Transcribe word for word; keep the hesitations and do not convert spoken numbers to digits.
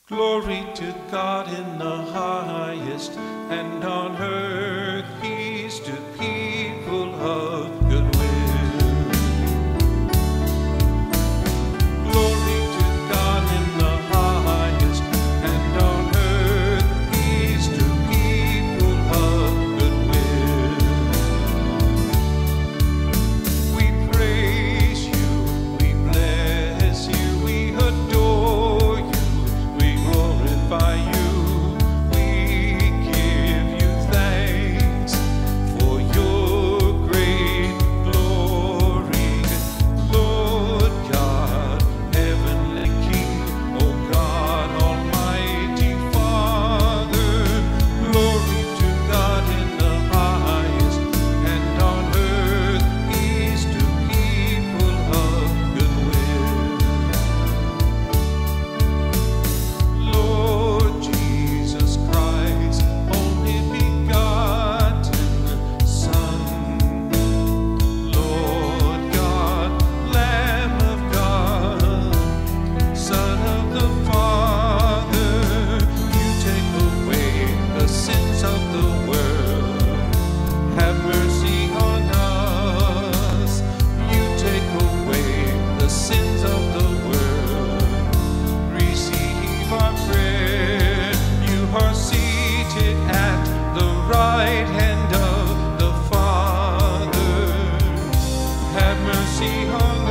Glory to God in the highest, and on earth peace to people of good will. Glory to God in the highest, and on earth peace to people of good will. We praise you, we bless you, we adore you. By you, we give you thanks for your great glory, Lord God, heavenly King, O God, Almighty Father. Glory to God in the highest, and on earth peace to people of good will. Right hand of the Father, have mercy on